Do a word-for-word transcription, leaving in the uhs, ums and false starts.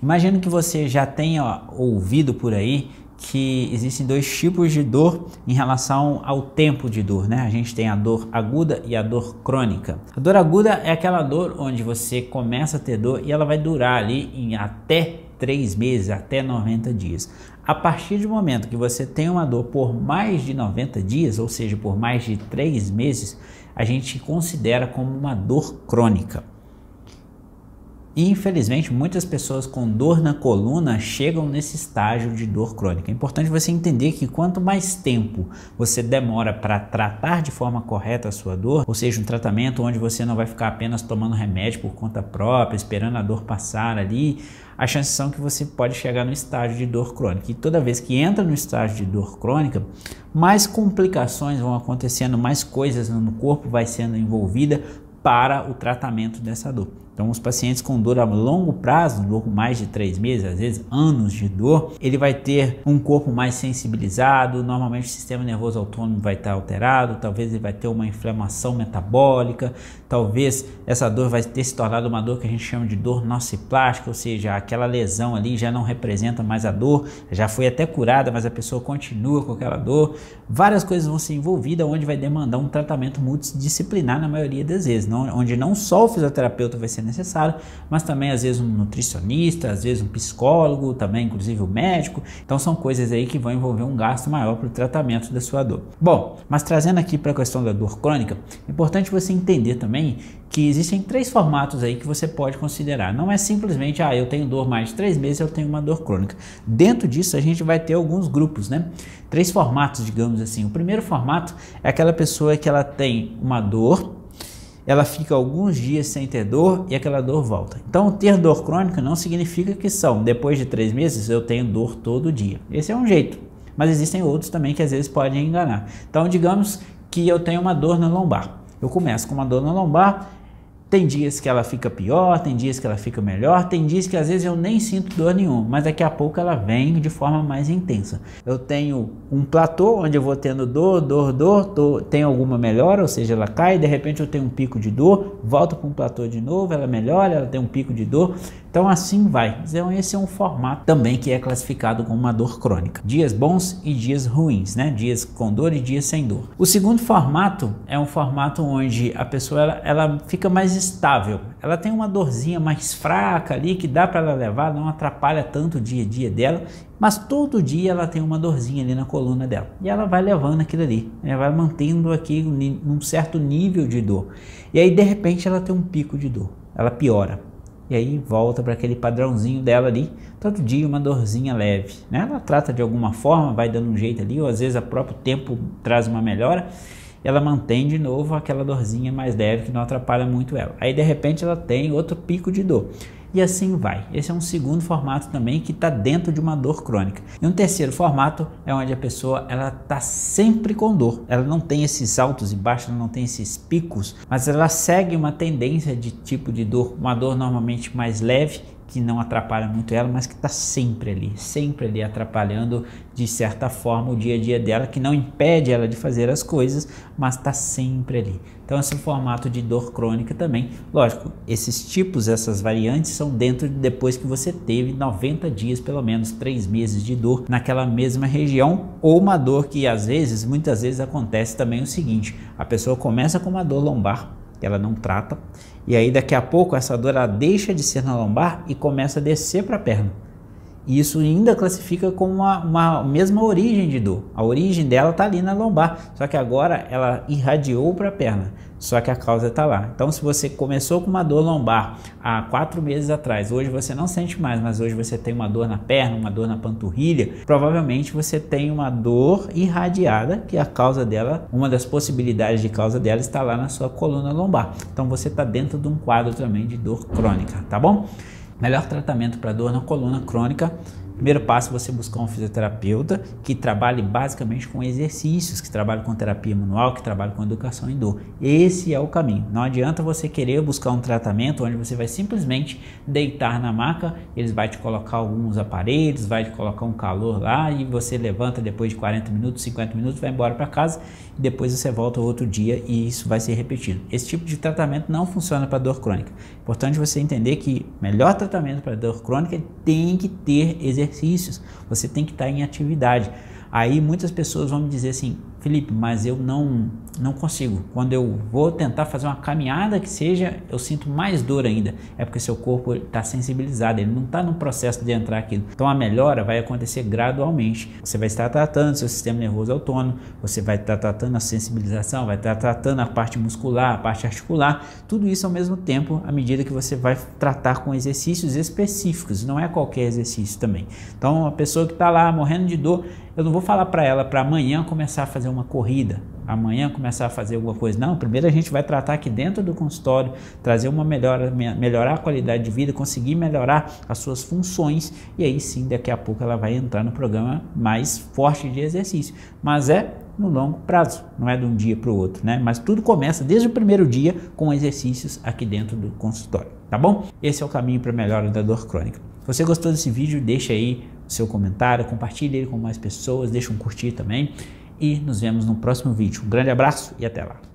Imagino que você já tenha ouvido por aí que existem dois tipos de dor em relação ao tempo de dor, né? A gente tem a dor aguda e a dor crônica. A dor aguda é aquela dor onde você começa a ter dor e ela vai durar ali em até três meses, até noventa dias. A partir do momento que você tem uma dor por mais de noventa dias, ou seja, por mais de três meses, a gente considera como uma dor crônica. E infelizmente muitas pessoas com dor na coluna chegam nesse estágio de dor crônica. É importante você entender que quanto mais tempo você demora para tratar de forma correta a sua dor, ou seja, um tratamento onde você não vai ficar apenas tomando remédio por conta própria, esperando a dor passar ali, as chances são que você pode chegar no estágio de dor crônica. E toda vez que entra no estágio de dor crônica, mais complicações vão acontecendo, mais coisas no corpo vai sendo envolvida para o tratamento dessa dor. Então, os pacientes com dor a longo prazo, dor com mais de três meses, às vezes anos de dor, ele vai ter um corpo mais sensibilizado, normalmente o sistema nervoso autônomo vai estar alterado, talvez ele vai ter uma inflamação metabólica, talvez essa dor vai ter se tornado uma dor que a gente chama de dor nociplástica, ou seja, aquela lesão ali já não representa mais a dor, já foi até curada, mas a pessoa continua com aquela dor. Várias coisas vão ser envolvidas, onde vai demandar um tratamento multidisciplinar na maioria das vezes, não, onde não só o fisioterapeuta vai ser necessário, mas também às vezes um nutricionista, às vezes um psicólogo, também inclusive o médico. Então são coisas aí que vão envolver um gasto maior para o tratamento da sua dor. Bom, mas trazendo aqui para a questão da dor crônica, é importante você entender também que existem três formatos aí que você pode considerar. Não é simplesmente, ah, eu tenho dor mais de três meses, eu tenho uma dor crônica. Dentro disso a gente vai ter alguns grupos, né? Três formatos, digamos assim. O primeiro formato é aquela pessoa que ela tem uma dor, ela fica alguns dias sem ter dor e aquela dor volta. Então, ter dor crônica não significa que são, depois de três meses, eu tenho dor todo dia. Esse é um jeito, mas existem outros também que às vezes podem enganar. Então, digamos que eu tenho uma dor na lombar. Eu começo com uma dor na lombar, tem dias que ela fica pior, tem dias que ela fica melhor, tem dias que às vezes eu nem sinto dor nenhuma, mas daqui a pouco ela vem de forma mais intensa. Eu tenho um platô onde eu vou tendo dor, dor, dor, dor, tem alguma melhora, ou seja, ela cai, de repente eu tenho um pico de dor, volto para um platô de novo, ela melhora, ela tem um pico de dor, então assim vai. Então esse é um formato também que é classificado como uma dor crônica. Dias bons e dias ruins, né? Dias com dor e dias sem dor. O segundo formato é um formato onde a pessoa ela, ela fica mais estável, ela tem uma dorzinha mais fraca ali que dá para ela levar, não atrapalha tanto o dia a dia dela, mas todo dia ela tem uma dorzinha ali na coluna dela e ela vai levando aquilo ali, ela vai mantendo aqui um certo nível de dor e aí de repente ela tem um pico de dor, ela piora e aí volta para aquele padrãozinho dela ali, todo dia uma dorzinha leve, né? Ela trata de alguma forma, vai dando um jeito ali, ou às vezes o próprio tempo traz uma melhora, ela mantém de novo aquela dorzinha mais leve que não atrapalha muito ela. Aí de repente ela tem outro pico de dor. E assim vai. Esse é um segundo formato também que está dentro de uma dor crônica. E um terceiro formato é onde a pessoa ela está sempre com dor. Ela não tem esses altos e baixos, ela não tem esses picos, mas ela segue uma tendência de tipo de dor, uma dor normalmente mais leve, que não atrapalha muito ela, mas que está sempre ali, sempre ali atrapalhando de certa forma o dia a dia dela, que não impede ela de fazer as coisas, mas está sempre ali. Então esse é o formato de dor crônica também. Lógico, esses tipos, essas variantes são dentro de depois que você teve noventa dias, pelo menos três meses de dor naquela mesma região, ou uma dor que às vezes, muitas vezes acontece também o seguinte, a pessoa começa com uma dor lombar, que ela não trata, e aí daqui a pouco essa dor ela deixa de ser na lombar e começa a descer para a perna. E isso ainda classifica como uma, uma mesma origem de dor. A origem dela está ali na lombar, só que agora ela irradiou para a perna, só que a causa está lá. Então se você começou com uma dor lombar há quatro meses atrás, hoje você não sente mais, mas hoje você tem uma dor na perna, uma dor na panturrilha, provavelmente você tem uma dor irradiada, que a causa dela, uma das possibilidades de causa dela está lá na sua coluna lombar. Então você está dentro de um quadro também de dor crônica, tá bom? Melhor tratamento para dor na coluna crônica Primeiro passo é você buscar um fisioterapeuta que trabalhe basicamente com exercícios, que trabalhe com terapia manual, que trabalhe com educação em dor. Esse é o caminho. Não adianta você querer buscar um tratamento onde você vai simplesmente deitar na maca, eles vão te colocar alguns aparelhos, vai te colocar um calor lá e você levanta depois de quarenta minutos, cinquenta minutos, vai embora para casa e depois você volta outro dia e isso vai ser repetido. Esse tipo de tratamento não funciona para dor crônica. Importante você entender que o melhor tratamento para dor crônica tem que ter exercícios, você tem que estar em atividade. Aí muitas pessoas vão me dizer assim, Felipe, mas eu não, não consigo. Quando eu vou tentar fazer uma caminhada que seja, eu sinto mais dor ainda. É porque seu corpo está sensibilizado, ele não está no processo de entrar aquilo. Então a melhora vai acontecer gradualmente. Você vai estar tratando seu sistema nervoso autônomo, você vai estar tratando a sensibilização, vai estar tratando a parte muscular, a parte articular, tudo isso ao mesmo tempo, à medida que você vai tratar com exercícios específicos, não é qualquer exercício também. Então a pessoa que está lá morrendo de dor, eu não vou falar para ela para amanhã começar a fazer uma corrida, amanhã começar a fazer alguma coisa. Não, primeiro a gente vai tratar aqui dentro do consultório, trazer uma melhora, melhorar a qualidade de vida, conseguir melhorar as suas funções e aí sim, daqui a pouco ela vai entrar no programa mais forte de exercício. Mas é no longo prazo, não é de um dia para o outro, né? Mas tudo começa desde o primeiro dia com exercícios aqui dentro do consultório, tá bom? Esse é o caminho para a melhora da dor crônica. Se você gostou desse vídeo, deixa aí o seu comentário, compartilhe ele com mais pessoas, deixa um curtir também e nos vemos no próximo vídeo. Um grande abraço e até lá!